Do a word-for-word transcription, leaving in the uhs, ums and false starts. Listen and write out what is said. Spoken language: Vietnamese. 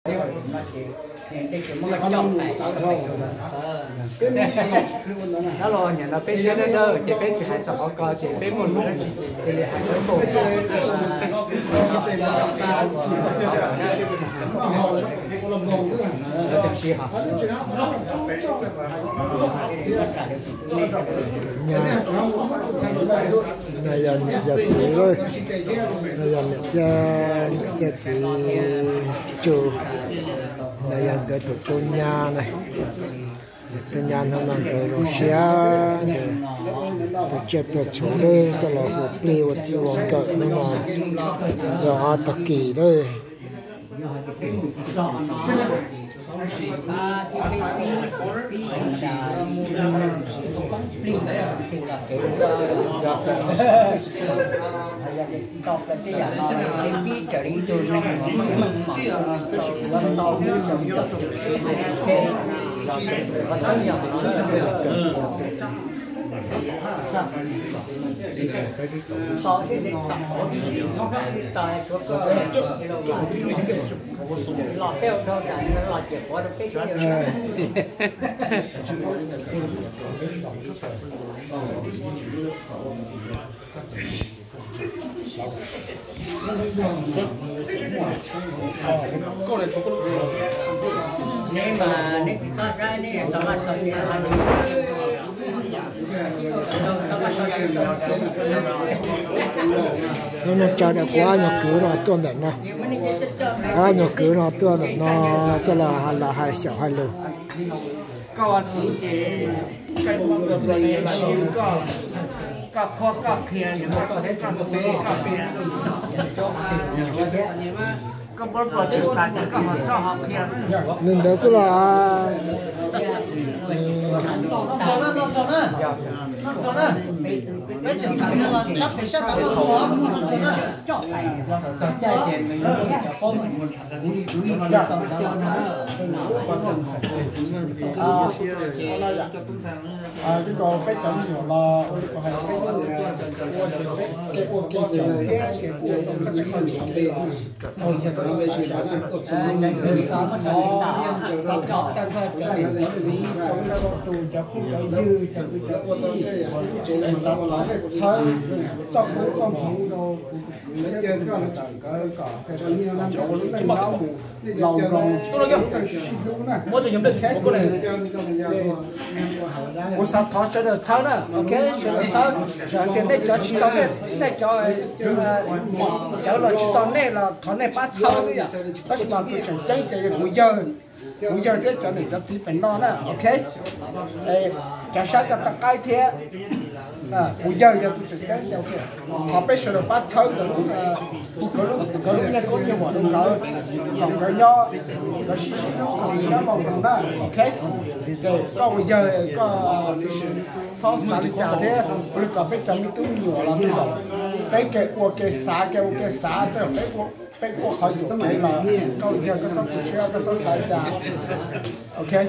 nó lo nhà nó bên trên đó chỉ bên chỉ hai sáu cái chỉ bên một cái chỉ hai cái bộ nó chẳng xí hả này là nhật chỉ thôi này là nhật nhật chỉ chủ này là cái tụi tôi nhà này tôi nhà không làm cái Russia này tôi chết tôi chỗ đây tôi là một plei một chiếc vòng cỡ nó mà giờ tất kỳ đây so với định tập tại chỗ lọt theo thôi là lọt chỉ có được cái chỗ nên mà nên thì ta ra nên tao ăn tao ăn nó nó cho được quá nhỏ cửa nó tuôn được nó quá nhỏ cửa nó tuôn được nó tức là hai là hai小hai lớn còn cái bông được này là những có các kho các thìa những có thể trong cái bể các bể các bớt bớt chịu cả những các họ cho họ thìa nên đó sẽ là nó nó nó nó nó nó cái chuyện thằng nó chắc phải chắc đã được khó nó nó chọn này chọn trai tiền mình có mình à cái con cái chấm nhỏ là cái hay cái cái cuộc cái gì cái cái cuộc nó sẽ không chọn đây thôi cho tôi về chuyện đó sẽ có chung nó sáng nó sáng chọn cái cái cái gì trong nó tù cho phụ cái dư cho cái ô tô cái chỗ này sáng nó cái chơi trong cũng không không đâu nó chơi cái là chẳng cái cả cho như nó chỗ nó cái máu lâu rồi tôi nói kìa mỗi nhóm được một cái này ủa sao có sẽ được sao đó ok sẽ được sao giờ cái này cho chị tao này này cho cháu là chị tao này là thằng này bắt sao gì à tất cả tôi chẳng chơi chơi bây giờ bây giờ cái cho này cho chị phải lo đó ok cái sao cho ta cái thế à bây giờ giờ tôi sẽ chơi ok họ biết sẽ được bắt sao được có lúc có lúc này có nhiều món đồ còn cái nho cái xí xí nó còn nó mỏng đó ok rồi có bây giờ có sáu sáu quả thế bây giờ bây giờ mình tôi nhiều là thế nào bây cái của cái xả cái cái xả tới bây của bây của họ cái là có giờ có sáu cái sáu cái sáu cái ok